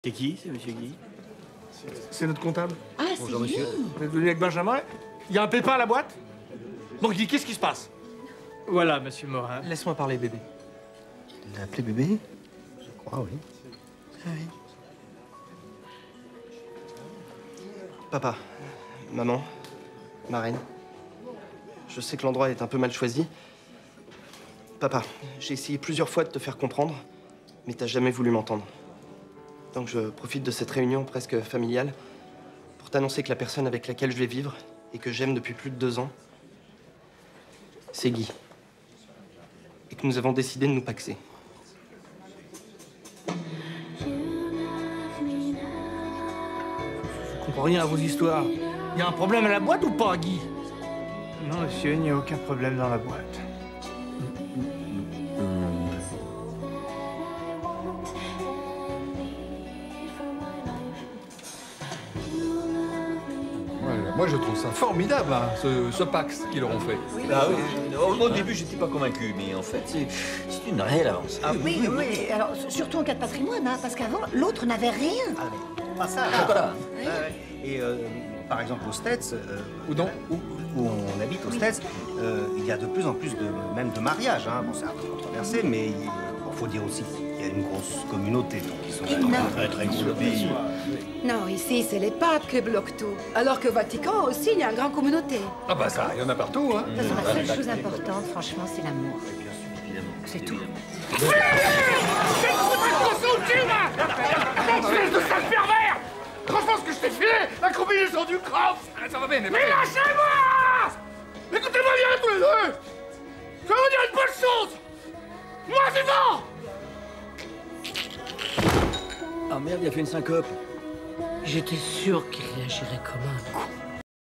C'est qui? C'est monsieur Guy? C'est notre comptable. Ah, Bonjour, c'est monsieur. lui. Vous êtes venu avec Benjamin? Il y a un pépin à la boîte? Bon, Guy, qu'est-ce qui se passe? Voilà, monsieur Morin. Laisse-moi parler, bébé. Il l'a appelé bébé? Je crois, oui. Ah oui. Papa, maman, ma reine, je sais que l'endroit est un peu mal choisi. Papa, j'ai essayé plusieurs fois de te faire comprendre, mais t'as jamais voulu m'entendre. Donc je profite de cette réunion presque familiale pour t'annoncer que la personne avec laquelle je vais vivre et que j'aime depuis plus de 2 ans, c'est Guy. Et que nous avons décidé de nous paxer. Je comprends rien à vos histoires. Il y a un problème à la boîte ou pas, Guy? Non, monsieur, il n'y a aucun problème dans la boîte. Moi, je trouve ça formidable, hein, ce Pax qu'ils leur ont fait. Ah oui, au début, j'étais pas convaincu, mais en fait, c'est une réelle avancée. Ah oui, oui. Alors, surtout en cas de patrimoine, hein, parce qu'avant, l'autre n'avait rien. Ah, mais pas ça. Chocolat. Et par exemple, aux States, Ou non où on habite aux States, il y a de plus en plus même de mariages. Hein. Bon, c'est un peu controversé, mais il faut dire aussi qu'il y a une grosse communauté. Donc ils sont Énorme. très gros le pays. Non, ici, c'est les papes qui bloquent tout. Alors qu'au Vatican aussi, il y a une grande communauté. Ah bah ça, il y en a partout, hein. De toute façon, la seule chose importante, franchement, c'est l'amour. C'est tout. Espèce de sale pervers! Franchement, ce que je t'ai filé, la combinaison du craft! Ça va bien, Mais lâchez-moi! Écoutez-moi bien tous les deux! Je vais vous dire une bonne chose! Moi vivant! Ah merde, il a fait une syncope. J'étais sûr qu'il réagirait comme un con.